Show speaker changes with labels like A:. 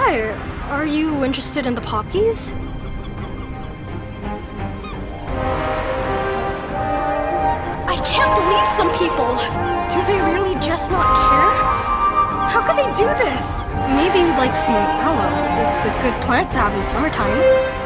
A: Hi, are you interested in the poppies? I can't believe some people! Do they really just not care? How could they do this? Maybe you'd like some aloe. It's a good plant to have in summertime.